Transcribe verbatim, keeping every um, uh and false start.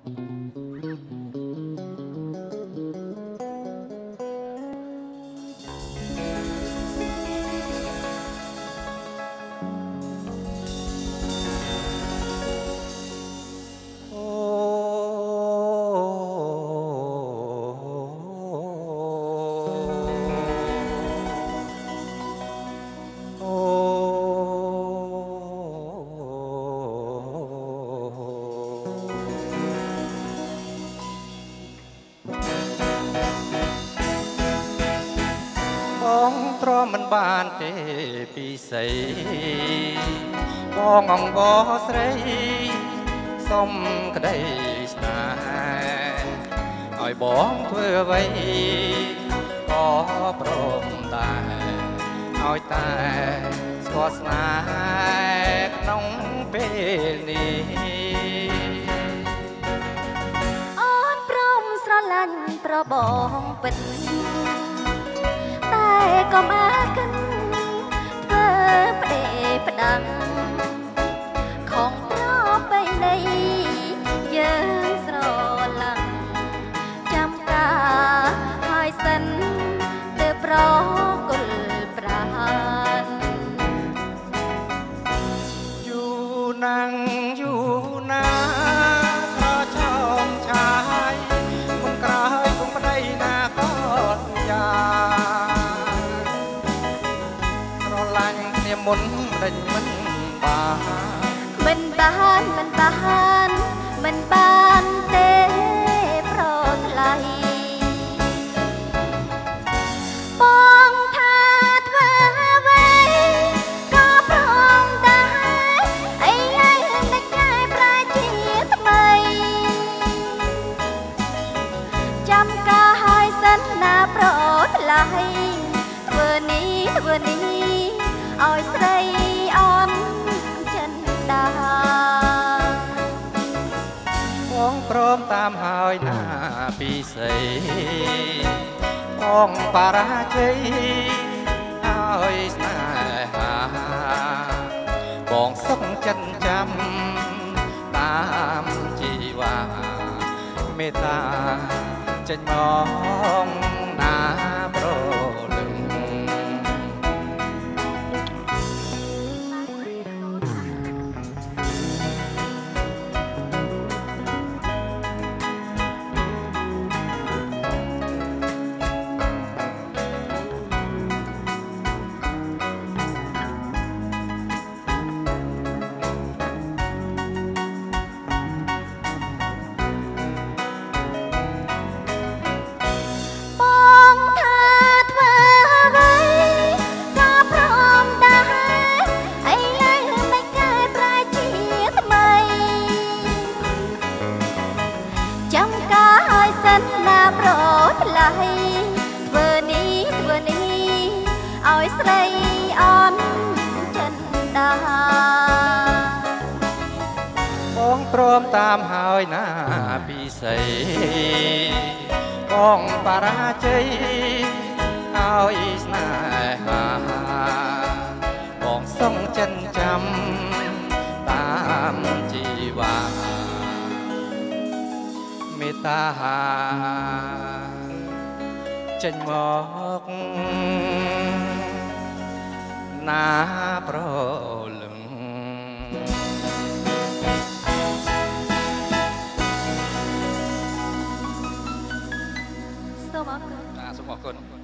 បងទ្រាំមិនបានទេពីស្រីបងអង្វរស្រីសុំក្តីស្នេហ៍ឲ្យបងធ្វើអ្វីក៏ព្រមដែរឲ្យតែស្គាល់ស្នេហ៍ក្នុងពេលនេះអូនព្រមស្រឡាញ់ប្របងពិតតែក៏មកកិនធ្វើផ្ដេផ្ដាំងខំប្របីនៃយើងស្រឡាញ់ចាំការហើយសិនទៅប្រគល់ប្រានយូរណាំងយូរណាក៏ឆោមឆាយមុនក្រោយគុំប្តីណាក៏យ៉ាមុនដេញមិនបានមិនបានមិនបានមិនបានទេប្រថ្លៃបងថាធ្វើអ្វីក៏ព្រមដែរអីហើយតែកែប្រែជាថ្មីចាំការហើយសិនណាប្រថ្លៃធ្វើនេះធ្វើនេះឲ្យស្រីអន់ចិនដាបងព្រមតាមហើយណាពីស្រីបងបរាជ័យឲ្យស្នេហាបងសុខចិនចាំតាមជីវ៉ាមេត្តាចេញមកណាប្រលឹងធ្វើនេះធ្វើនេះឲ្យស្រីអន់ចិនដាបងព្រមតាមហើយណាពីស្រីបងបរាជ័យឲ្យស្នេហាបងសុំចិនចាំតាមជីវ៉ាមេត្តាចេញមកណាប្រលឹងសូមអរគុណសូមអរគុណ